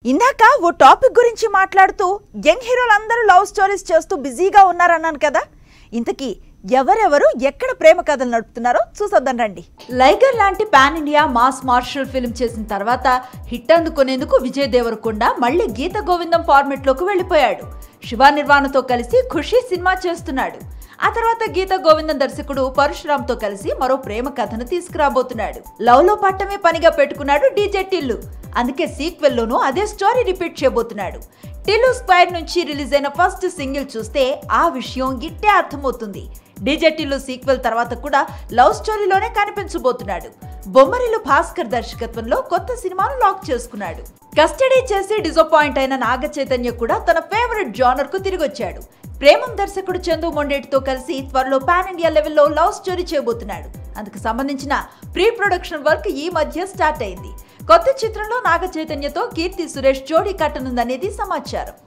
ఇందాక ఓ టాపిక్ గురించి మాట్లాడుతూ యంగ్ హీరోలందరూ లవ్ స్టోరీస్ చేస్తూ బిజీగా ఉన్నారన్నాను కదా. ఇంతకీ ఎవరెవరు ఎక్కడ ప్రేమ కథలు నడుపుతున్నారో చూసొద్దాం రండి. లైగర్ లాంటి pan India mass martial film చేసిన తర్వాత హిట్ అందుకునేందుకు విజయ్ దేవరకొండ మళ్ళీ గీత గోవిందం ఫార్మెట్ లోకి వెళ్ళిపోయాడు. శివ నిర్వాణతో కలిసి ఖుషి సినిమా చేస్తున్నాడు. ఆ తర్వాత గీత గోవిందం దర్శకుడు పరశురామ్ తో కలిసి మరో ప్రేమ కథను తీసుకురాబోతున్నాడు. లవ్ లో పట్టమే పనిగా పెట్టుకున్నాడు డీజే టిల్లు. అందుకే సీక్వెల్ లోనూ అదే స్టోరీ రిపీట్ చేయబోతున్నాడు. టిల్లు స్క్వేర్ నుంచి రిలీజ్ అయిన ఫస్ట్ సింగిల్ చూస్తే ఆ విషయం గిట్టే అర్థమవుతుంది. డీజే టిల్లు సీక్వెల్ తర్వాత కూడా లవ్ స్టోరీలోనే కనిపించబోతున్నాడు. బొమ్మరిల్లు భాస్కర్ దర్శకత్వంలో కొత్త సినిమాను లాక్ చేసుకున్నాడు. కస్టడీ చేసి డిసప్పాయింట్ అయిన నాగ చైతన్య కూడా తన ఫేవరెట్ జానర్ కు తిరిగొచ్చాడు. ప్రేమం దర్శకుడు చందు మొండేటితో కలిసి త్వరలో పాన్ ఇండియా లెవెల్లో లవ్ స్టోరీ చేయబోతున్నాడు. అందుకు సంబంధించిన ప్రీ ప్రొడక్షన్ వర్క్ ఈ మధ్య స్టార్ట్ అయింది. కొత్త చిత్రంలో నాగ చైతన్యతో కీర్తి సురేష్ జోడీ కట్టనుందనేది సమాచారం.